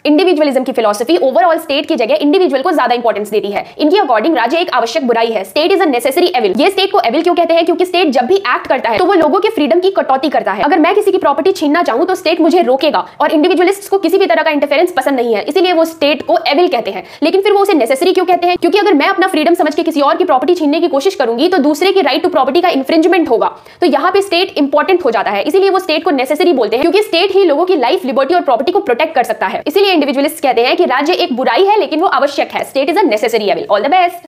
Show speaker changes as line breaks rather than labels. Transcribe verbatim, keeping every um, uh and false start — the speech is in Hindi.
इंडिविजुअलिज्म की फिलॉसफी ओवरऑल स्टेट की जगह इंडिविजुअल को ज्यादा इंपॉर्टेंस देती है। इनकी अकॉर्डिंग राज्य एक आवश्यक बुराई है। State is a necessary evil. ये स्टेट को एविल क्यों कहते हैं? क्योंकि स्टेट जब भी एक्ट करता है तो वो लोगों के फ्रीडम की कटौती करता है। अगर मैं किसी की प्रॉपर्टी छीनना चाहूं तो स्टेट मुझे रोकेगा, और इंडिविजुअलिस्ट्स को किसी भी तरह का इंटरफेरेंस पसंद नहीं है, इसीलिए वो स्टेट को एविल कहते हैं। लेकिन फिर वो उसे नेसेसरी क्यों कहते हैं? क्योंकि अगर मैं अपना फ्रीडम समझ के किसी और की प्रॉपर्टी छीनने की कोशिश करूंगी तो दूसरे की राइट टू प्रॉपर्टी का इंफ्रिंजमेंट होगा। तो यहाँ पे स्टेट इंपॉर्टेंट हो जाता है, इसीलिए वो स्टेट को नेसेसरी बोलते हैं, क्योंकि स्टेट ही लोगों की लाइफ, लिबर्टी और प्रॉपर्टी को प्रोटेक्ट कर सकता है। इसीलिए इंडिविजुअलिस्ट कहते हैं कि राज्य एक बुराई है लेकिन वो आवश्यक है। State is a necessary evil. All the best.